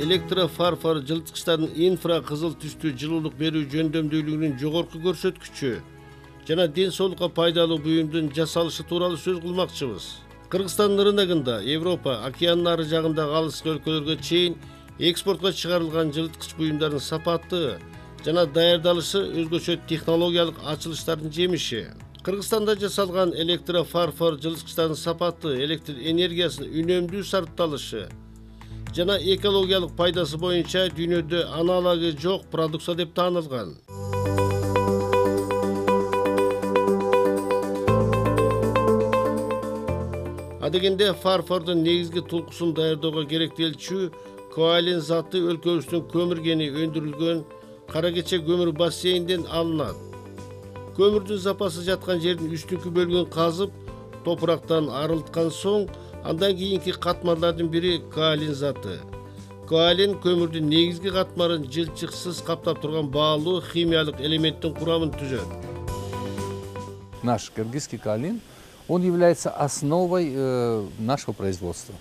электрофарфор жылыткычтардын инфра кызыл түстүү жылуулук берүү жөндөмдүүлүгүнүн жогорку көрсөткүчү жана ден соолукка пайдалуу буюмдун жасалышы тууралуу сөз кылмакчыбыз. Кыргызстандын рыногунда Европа, океандын ары жагындагы алыскы өлкөлөргө чейин экспортко чыгарылган жылыткыч буюмдардын сапаты жана даярдалышы өзгөчө технологиялык ачылыштардын жемиши. Кыргызстанда жасалган электрофарфор жылыткычтардын сапаты, электр энергиясынын үнөмдүү сарпталышы жана экологиялык пайдасы боюнча дүйнөдө аналогы жок продукция деп таанылган. Адегенде фарфордун негизги тулкусун даярдоого керектелчү коалин заты өлкөбүздүн көмүргени өндүрүлгөн Каракече көмүр бассейнинден алынат. Көмүрдүн запасы жаткан жердин үстүнкү бөлүгүн казып, топурактан арылткан соң, андан кийинки катмарлардын бири коалин заты. Коалин көмүрдүн негизги катмарын жылчыксыз каптап турган баалуу химиялык элементтин курамын түзөт. Наш кыргызский коалин, он является основой нашего производства,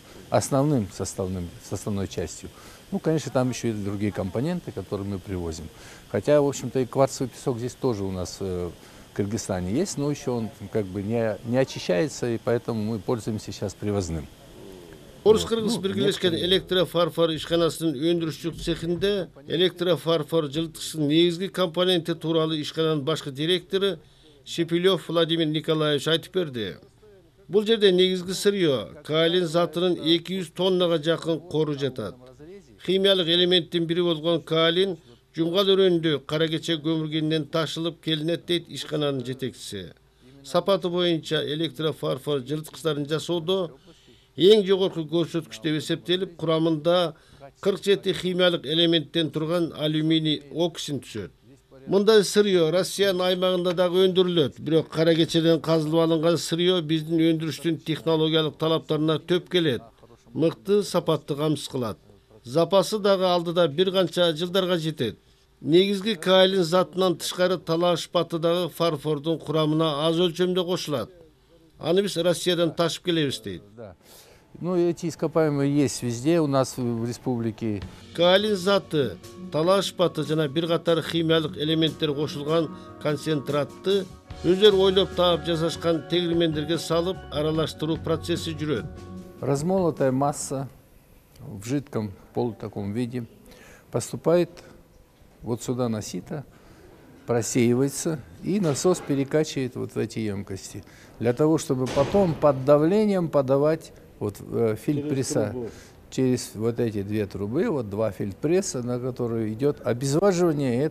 составной частью. Ну, конечно, там еще и другие компоненты, которые мы привозим. Хотя, в общем-то, и кварцевый песок здесь тоже у нас в Кыргызстане есть, но еще он как бы не очищается, и поэтому мы пользуемся сейчас привозным. Орус-Кыргыз биргелешкен электрофарфор ишканасынын өндүрүшчүлүк цехинде электрофарфор жылыткычтын негизги компоненти тууралуу ишкананын башкы директору Шепелев Владимир Николаевич айтып берди. Бул жерде негизги сырьё коалин затынын 200 тоннага жакын кору жатат. Химиялык элементтин бири болгон коалин жумгал өрөөндө Каракече көмүргенинен ташылып келинет дейт ишкананын жетекчиси. Сапаты боюнча электрофарфор жылыткычтарын жасоодо эң жогорку көрсөткүч деп эсептелип, курамында 47 химиялык элементтен турган алюминий оксин түзөт. Мындай сырьё Россиянын аймагында дагы өндүрүлөт, бирок Каракечеден казылып алынган сырьё биздин өндүрүштүн технологиялык талаптарына төп келет, мыкты сапатты камсыз кылат. Запасы дагы алдыда бир канча жылдарга жетет. Негизги коалин затынан тышкары талаш паты дагы фарфордун курамына аз өлчөмдө кошулат. Аны биз Россиядан ташып келебиз дейт. Ну, эти ископаемые есть везде у нас в республике. Коалин заты, талаш паты жана бир катар химиялык элементтер кошулган концентратты өздөрү ойлоп таап жасашкан тегирмендерге салып аралаштыруу процесси жүрөт. Размолотая масса в жидком полутаком виде поступает вот сюда на сито, просеивается, и насос перекачивает вот в эти емкости, для того, чтобы потом под давлением подавать вот фильтр-пресса через вот эти две трубы, вот два фильтр-пресса, на которые идет обезвоживание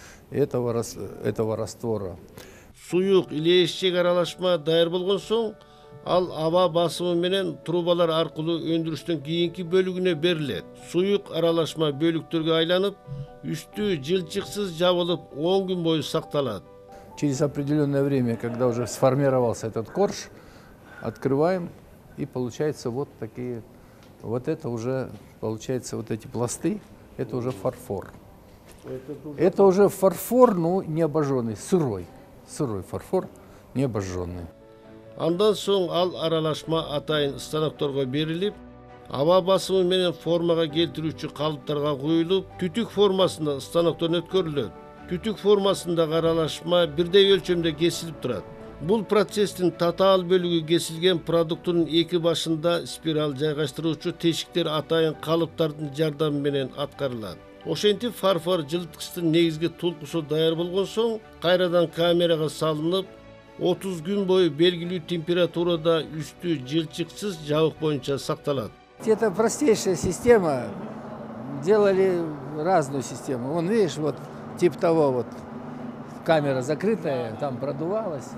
этого раствора. Суюк или эшчек аралашма даяр болгон соң, ал аба басымы менен трубалар аркылуу өндүрүштүн кийинки бөлүгүнө берилет. Суюк аралашма бөлүктөргө айланып, үстү жылчыксыз жабылып 10 күн бою сакталат. Через определенное время, когда уже сформировался этот корж, открываем, и получается вот такие, вот это уже, получается вот эти пласты, это уже фарфор. Это уже фарфор, но не обожженный, сырой фарфор, не обожженный. Андан соң ал аралашма атайын станокторго берилип, аба басымы менен формага келтирүүчү калыптарга куюлуп, түтүк формасында станоктон өткөрүлөт. Түтүк формасындагы аралашма бирдей өлчөмдө кесилип турат. Бул процесстин татаал бөлүгү кесилген продуктунун эки башында спираль жайгаштыруучу тешиктер атайын калыптардын жардамы менен аткарылат. Ошентип фарфор жылыткычтын негизги тулкусу даяр болгон соң, кайрадан камерага салынып, 30 күн бою белгилүү температурада үстү жылчыксыз жабык боюнча сакталат. Это простейшая система. Делали разную систему. Вон, видишь, вот типа того вот камера закрытая, там продувалась.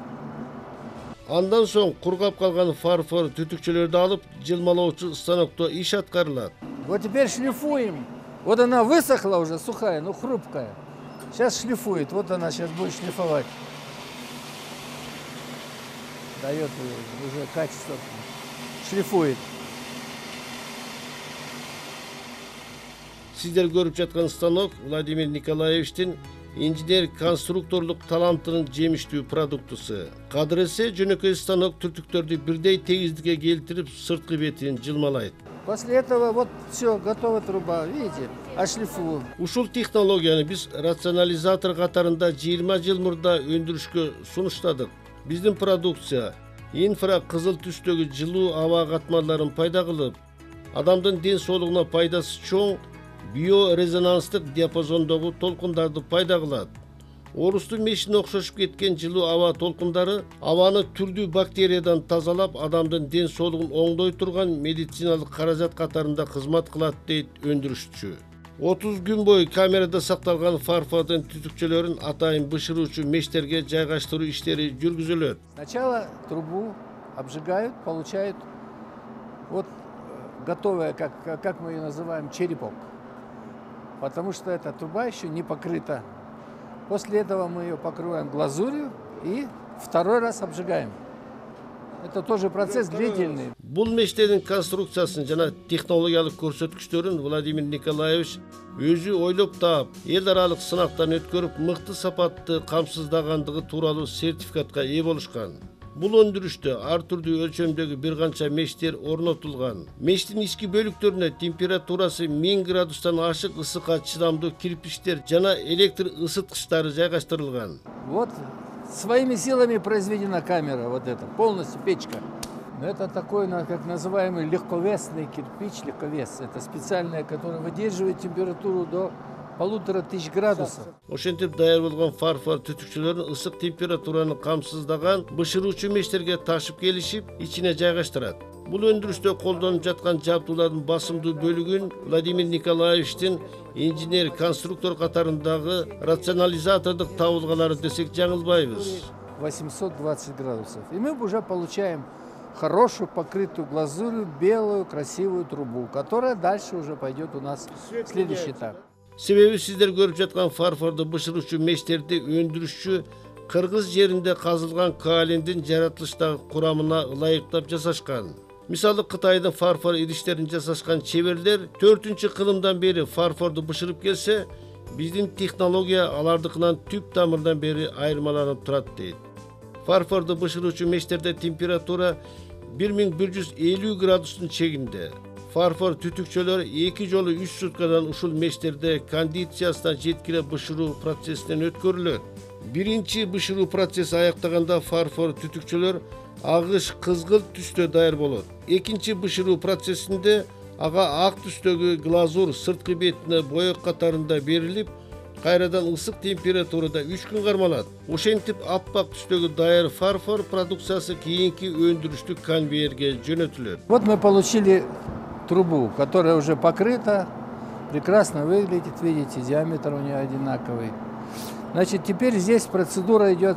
Андан соң кургап калган фарфор түтүкчөлөрдү алып, жылмалоочу станокто иш аткарылат. Вот теперь шлифуем. Вот она высохла уже, сухая, но хрупкая. Сейчас шлифует. Вот она сейчас будет шлифовать. Дает уже качество, шлифует. Сиздер көрүп жаткан станок Владимир Николаевичтин инженер-конструкторлук талантынын жемиштүү продуктусу. Кадыр эсе жөнөкөй станок түртүктөрдү бирдей тегиздикке келтирип, сырткы бетин жылмалайт. После этого вот все, готова труба, видите, отшлифован. Ушул технологияны биз рационализатор катарында 20 жыл мурда өндүрүшкө сунуштадык. Биздин продукция инфра кызыл түстөгү жылуу аба катмарларын пайда кылып, адамдын ден соолугуна пайдасы чоң биорезонанстык диапазондогу толкундарды пайда кылат. Орустун мешине окшошуп кеткен жылуу аба толкундары абаны түрдүү бактериядан тазалап, адамдын ден соолугун оңдой турган медициналык каражат катарында кызмат кылат, дейт өндүрүшчү. 30 gün boyu kamerada сакталган фарфордун түтүкчөлөрүн атайын бышыруучу мештерге жайгаштыруу иштери жүргүзүлөт. Сначала трубу обжигают, получают вот готовая, как мы ее называем, черепок. Потому что эта труба еще не покрыта. После этого мы ее покрываем глазурью и второй раз обжигаем. Это тоже процесс длительный. Бул мештердин конструкциясын жана технологиялык көрсөткүчтөрүн Владимир Николаевич өзү ойлоп таап, эл аралык сынактан өткөрүп, мыкты сапатты камсыздагандыгы тууралуу сертификатка ээ болушкан. Бул өндүрүштө ар түрдүү өлчөмдөгү бир канча мештер орнотулган. Мештин ички бөлүктөрүнө температурасы 1000 градустан ашык ысыкка чыдамдуу кирпичтер жана электр ысыткычтары жайгаштырылган. Вот своими силами произведена камера, вот эта, полностью печка. Это такой, как называемый легковесный кирпич, легковес. Это специальная, которая выдерживает температуру до 1500 градусов. Ошентип даяр болгон фарфор түтүкчөлөрүн ысык температураны камсыздаган бышыруучу мештерге ташып келишип, ичине жайгаштырат. Бул өндүрүштө колдонуп жаткан жабдуулардын басымдуу бөлүгүн Владимир Николаевичтин инженер-конструктор катарындагы рационализатордук табылгалары десек жаңылбайбыз. 820 градусов. И мы уже получаем хорошую покрытую глазурью белую красивую трубу, которая дальше уже пойдет у нас в следующий этап. Себеби сиздер көрүп жаткан фарфорду бышыруучу мештерди өндүрүшчү Кыргыз жеринде казылган каолиндин жаратылыштагы курамына ылайыктап жасашкан. Мисалы Кытайдын фарфор идиштерин жасашкан чеберлер 4-кылымдан бери фарфорду бышырып келсе, биздин технология алардыкынан түп тамырдан бери айырмаланып турат, дейт. Фарфорду бышыруучу мештерде температура 1150 градустун чегинде. Фарфор түтүкчөлөр 2 жолу 3 суткадан ушул мештерде кондициясына жеткиле бышыруу процессинен өткөрүлөт. Биринчи бышыруу процесси аяктаганда фарфор түтүкчөлөр агыш кызгыл түстө даяр болот. Экинчи бышыруу процессинде ага ак түстөгү глазур сырткы бетине боек катарында берилип, кайрадан ысык температурада 3 күн кармалат. Ошентип аппак түстөгү даяр фарфор продукциясы кийинки өндүрүштүк конвейерге жөнөтүлөт. Вот мы получили трубу, которая уже покрыта, прекрасно выглядит, видите, диаметр у нее одинаковый. Значит, теперь здесь процедура идет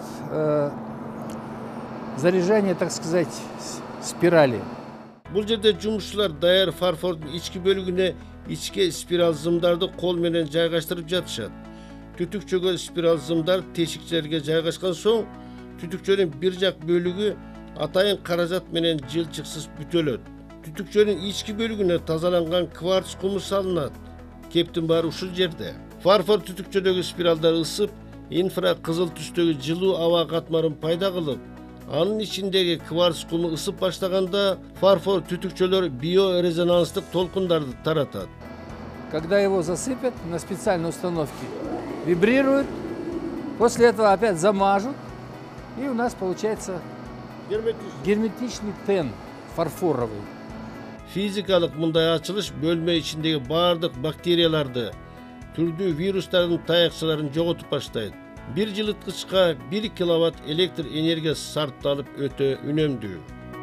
заряжание, так сказать, спирали. Бул жерде жумушчулар даяр фарфордун ички бөлүгүнө ичке спираль зымдарды кол менен жайгаштырып жатышат. Түтүкчөгө спираль зымдар тешикчелерге жайгашкан соң, түтүкчөнүн бир жак бөлүгү атайын каражат менен жылчыксыз бүтөлөт. Түтүкчөнүн ички бөлүгүнө тазаланган кварц куму салынат. Кептин баары ушул жерде. Фарфор түтүкчөдөгү спиралдар ысып, инфра кызыл түстөгү жылуу аба катмарын пайда кылып, анын ичиндеги кварц куму ысып баштаганда фарфор түтүкчөлөр биорезонанстык толкундарды таратат. Когда его засыпят на специальной установке, вибрирует, после этого опять замажут, и у нас получается герметичный тен фарфоровый. Физикалык мындай ачылыш бөлмө ичиндеги бардык бактерияларды, түрдүү вирустардын таякчыларын жоготуп баштайт. Бир жылыткычка 1 киловатт электр энергиясы сарпталып өтө үнөмдүү.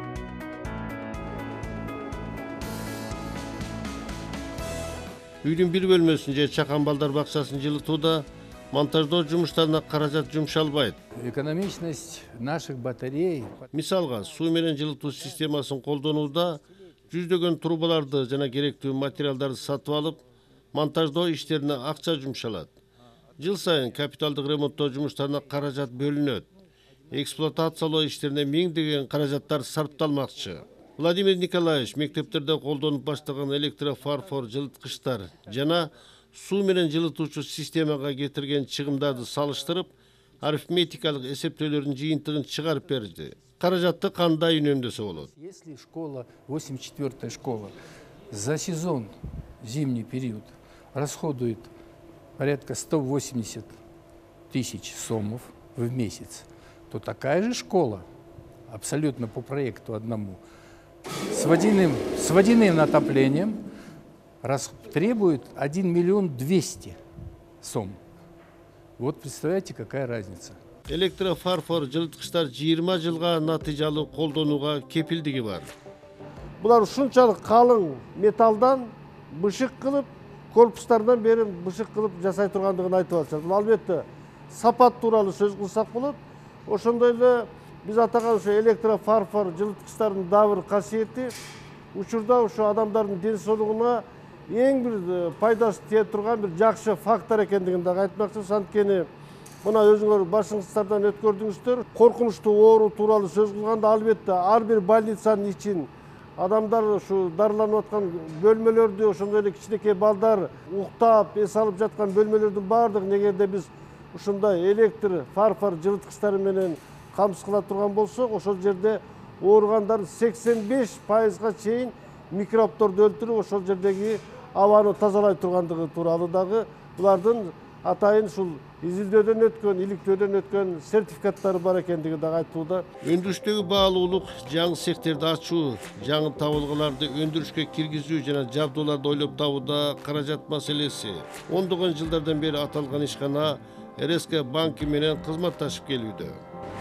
Үйдүн бир бөлмөсүн же чакан балдар бакчасын жылытууда монтаждоо жумуштарына каражат жумшалбайт. Экономичность наших батарей. Мисалга, суу менен жылытуу системасын колдонууда жүздөгөн трубаларды жана керектүү материалдарды сатып алып, монтаждоо иштерине акча жумшалат. Жыл сайын капиталдык ремонттоо жумуштарына каражат бөлүнөт. Эксплуатациялоо иштерине миңдеген каражаттар сарпталмакчы. Владимир Николаевич мектептерде колдонуп баштаган электрофарфор жылыткычтар жана суу менен жылытуучу системага кетирген чыгымдарды салыштырып, арифметикалык эсептөөлөрдүн жыйынтыгын чыгарып берди. Каражатты кандай үнөмдөсө болот? Если школа, 84-я школа, за сезон, зимний период, расходует порядка 180 тысяч сомов в месяц, то такая же школа, абсолютно по проекту одному, с водяным отоплением требует 1 миллион 200 сом. Вот представляете, какая разница. Электрофарфор жылыткычтар 20 жылга натыйжалуу колдонууга кепилдиги бар. Бұлар ушунчалык калың металдан бышык кылып, корпустардан бери бышык кылып жасай тургандыгын айтып атышат. Бул албетте сапат тууралуу сөз кылсак болот. Ошондой эле биз атаган ушу электрофарфор жылыткычтардын дагы бир касиети учурда ушу адамдардын ден соолугуна эң бир пайдасы тие турган бир жакшы фактор экендигин дагы айтмакчыбыз. Анткени мына өзүңөр башыңыздардан өткөрдүңүздөр, коркунучтуу оору тууралуу сөз кылганда албетте ар бир больницанын ичин адамдар ушу дарыланып аткан бөлмөлөрдү, ошондой эле кичинекей балдар уктап, эс алып жаткан бөлмөлөрдүн баардыгын эгерде биз ушундай электр фарфор жылыткычтары менен камсыз кыла турган болсок, ошол жерде ооругандардын 85%га чейин микробдорду өлтүрүп, ошол жердеги абаны тазалай тургандыгы тууралуу дагы булардын атайын ушул изилдөөдөн өткөн, иликтөөдөн өткөн сертификаттары бар экендиги дагы айтылууда. Өндүрүштөгү баалуулук, жаңы секторду ачуу, жаңы табылгаларды өндүрүшкө киргизүү жана жабдууларды ойлоп табууда каражат маселеси. Ондогон жылдардан бери аталган ишкана РСК банки менен кызматташып келүүдө.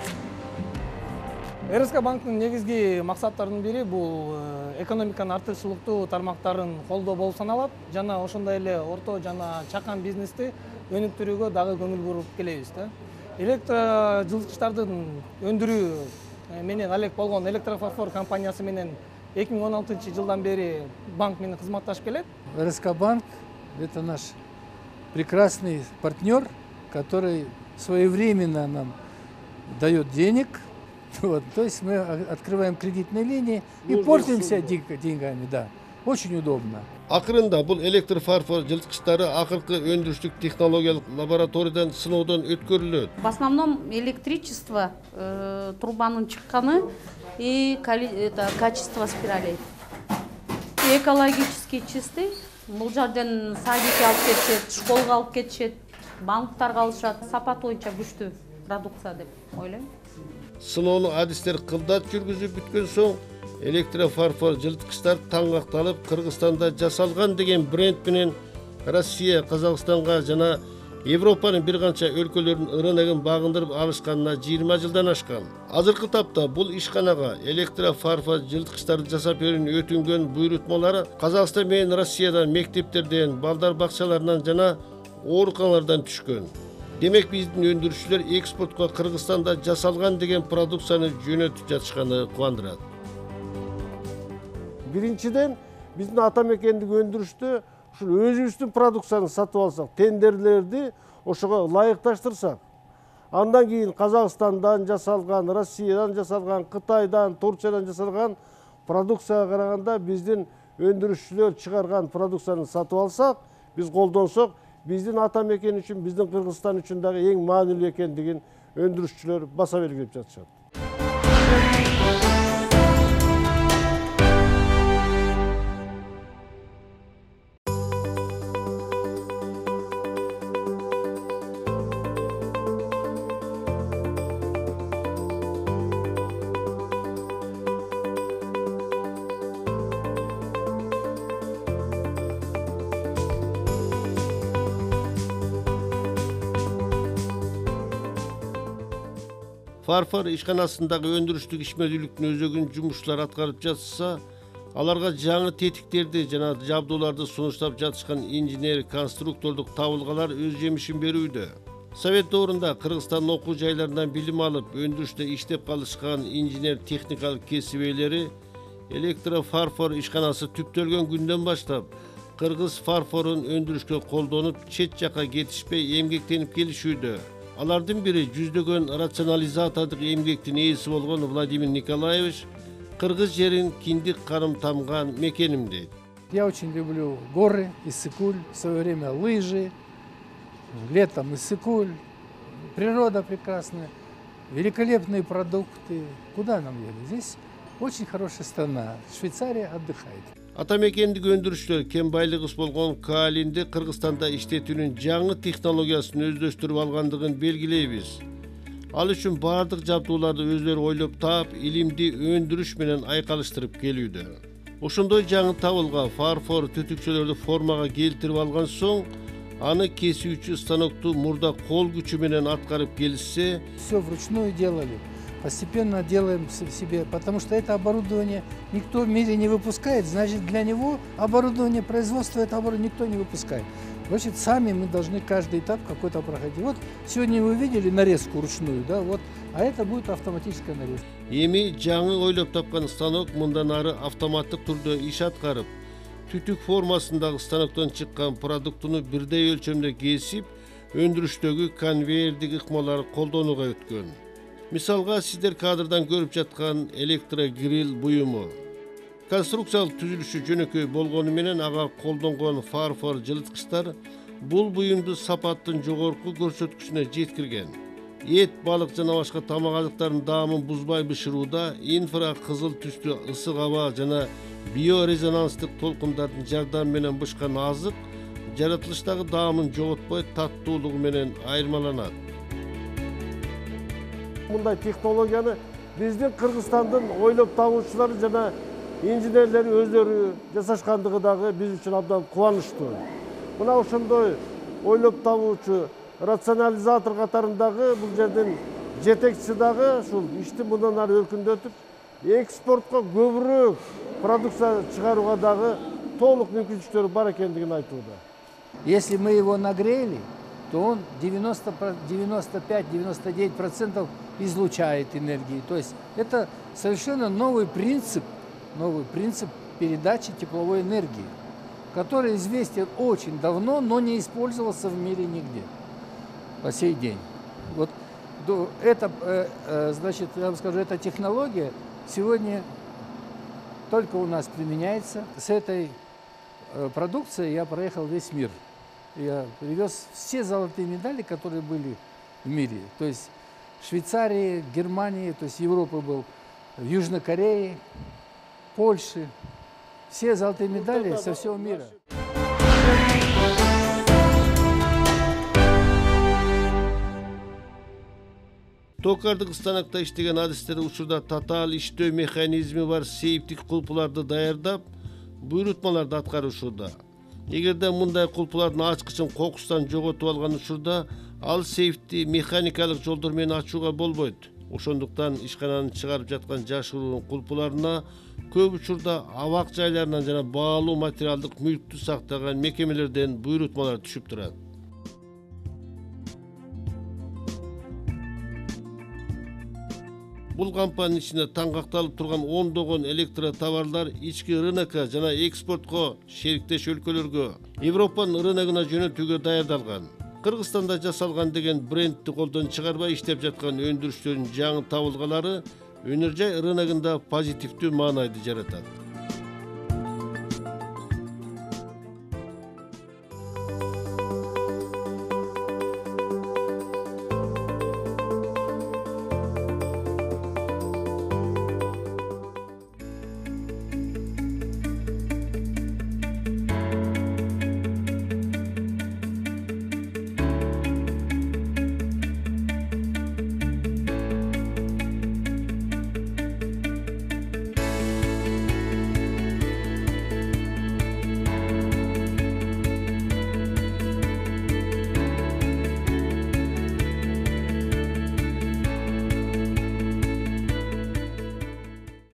РСК банктын негизги максаттарынын бири бул экономиканын артыкчылыктуу тармактарын колдоо болуп саналат жана ошондой эле орто жана чакан бизнести өнүктүрүүгө дагы көңүл буруп келебиз да. Электро жылыткычтардын өндүрүү менен алек болгон электрофарфор компаниясы менен 2016 жылдан бери банк менен кызматташып келет. РСК банк – это наш прекрасный партнер, который своевременно нам дает денег. Вот, то есть мы открываем кредитные линии и пользуемся деньгами, да. Очень удобно. Акырында бул электрофарфор жылыткычтары акыркы өндүрүштүк технологиялык лабораториядан сыноодон өткөрүлөт. В основном электричество, трубанын чыкканы и качество спиралей. Экологически чистый. Бул жерден садикке алып кетишет, школго алып кетишет, банктарга алышат. Сапат боюнча күчтүү продукция деп ойлойм. Сыноону адистер кылдат жүргүзүп бүткөн соң электрофарфор жылыткычтар таңгакталып Кыргызстанда жасалган деген бренд менен Россия, Казакстанга жана Европанын бир канча өлкөлөрүнүн рыногун багындырып алышканына 20 жылдан ашкан. Азыркы тапта бул ишканага электрофарфор жылыткычтарды жасап берүүнүн өтүнгөн буйрутмалары Казакстан менен Россиядан, мектептерден, балдар бакчаларынан жана ооруканалардан түшкөн. Демек биздин өндүрүшчүлөр экспортко Кыргызстанда жасалган деген продукцияны жөнөтүп жатышканы кубандырат. Биринчиден биздин ата мекендик өндүрүштө ушул өзүбүздүн продукцияны сатып алсак, тендерлерди ошого ылайыкташтырсак, андан кийин Казакстандан жасалган, Россиядан жасалган, Кытайдан, Турциядан жасалган продукцияга караганда биздин өндүрүшчүлөр чыгарган продукцияны сатып алсак, биз колдонсок, биздин ата мекен үчүн, биздин Кыргызстан үчүн дагы эң маанилүү экендигин өндүрүшчүлөр баса белгилеп жатышат. Фарфор ишканасындагы өндүрүштүк ишмердүүлүктүн өзөгүн жумушчулар аткарып жатса, аларга жаңы тетиктерди жана жабдууларды сунуштап жатышкан инженер конструктордук табылгалар өз жемишин берүүдө. Совет доорунда Кыргызстандын окуу жайларынан билим алып, өндүрүштө иштеп калышкан инженер техникалык кесип ээлери электрофарфор ишканасы түптөлгөн күндөн баштап кыргыз фарфорун өндүрүшкө колдонуп, чет жакка кетишпей эмгектенип келишүүдө. Алардын бири жүздөгөн рационализатордук эмгектин ээси болгон Владимир Николаевич кыргыз жерин киндик каным тамган мекеним дейт. Я очень люблю горы, Иссык-Куль, в свое время лыжи, летом Иссык-Куль, природа прекрасная, великолепные продукты. Куда нам ехать? Здесь очень хорошая страна, Швейцария отдыхает. Атамекендик өндүрүшчүлөр кен байлыгы болгон каолинди Кыргызстанда иштетүүнүн жаңы технологиясын өздөштүрүп алгандыгын белгилейбиз. Ал үчүн бардык жабдууларды өзлөрү ойлоп таап, илимди өндүрүш менен айкалыштырып келүүдө. Ошондой жаңы табылган фарфор түтүкчөлөрдү формага келтирип алган соң, аны кесүүчү станокту мурда кол күчү менен аткарып келишсе, Все вручную делали. Постепенно делаем себе, потому что это оборудование никто в мире не выпускает, значит для него оборудование, производство это оборудование никто не выпускает. Значит, сами мы должны каждый этап какой-то проходить. Вот сегодня вы видели нарезку ручную, да, вот, а это будет автоматическая нарезка. эми жаңы ойлоп тапкан станок мындан ары автоматтык түрдө иш аткарып, түтүк формасындагы станоктон чыккан продуктуну бирдей өлчөмдө кесип, өндүрүштөгү конвейердик ыкмалар колдонууга өткөн. Мисалга сиздер кадрдан көрүп жаткан электрогриль буюму. Конструкциялык түзүлүшү жөнөкөй болгону менен ага колдонгон фарфор жылыткычтар бул буюмду сапаттын жогорку көрсөткүчүнө жеткирген. Эт, балык жана башка тамак азыктардын даамын бузбай бышырууда инфра кызыл түстүү ысык аба жана биорезонанстык толкундардын жардамы менен бышкан азык жаратылыштагы даамын жоготпой таттуулугу менен айырмаланат. Мындай технологияны биздин Кыргызстандын ойлоп табуучулары жана инженерлери өздөрү жасашкандыгы дагы биз үчүн абдан кубанычтуу. Мына ошондой ойлоп табуучу рационализатор катарындагы бул жердин жетекчиси дагы ушул ишти мындан ары өркүндөтүп, экспортко көбүрөөк продукция чыгарууга дагы толук мүмкүнчүлүктөрү бар экендигин айтууда. Если мы его нагрели, то он 95-99% излучает энергии. То есть это совершенно новый принцип передачи тепловой энергии, который известен очень давно, но не использовался в мире нигде по сей день. Вот это, значит, я вам скажу, эта технология сегодня только у нас применяется. С этой продукцией я проехал весь мир. Я привез все золотые медали, которые были в мире. То есть в Швейцарии, Германии, то есть Европы был, в Южной Корее, Польше. Все золотые медали со всего мира. Токардык станокто иштеген адистер учурда татаал иштөө механизми бар сейфтик кулпуларды даярдап, буйрутмаларды аткарышууда. Эгерде мындай кулпулардын ачкычын кокустан жоготуп алган учурда, ал сейфти механикалык жолдор менен ачууга болбойт. Ошондуктан ишкананын чыгарып жаткан жашыруунун кулпуларына көп учурда абак жайларынан жана баалуу материалдык мүлктү сактаган мекемелерден буйрутмалар түшүп турат. Бул компаниянын ичинде таңгакталып турган ондогон электротоварлар ички рынокко жана экспортко, шериктеш өлкөлөргө, Европанын рыногуна жөнөтүүгө даярдалган. Кыргызстанда жасалган деген брендти колдон чыгарбай иштеп жаткан өндүрүштөрдүн жаңы табылгалары өнөр жай рыногунда позитивдүү маанайды жаратат.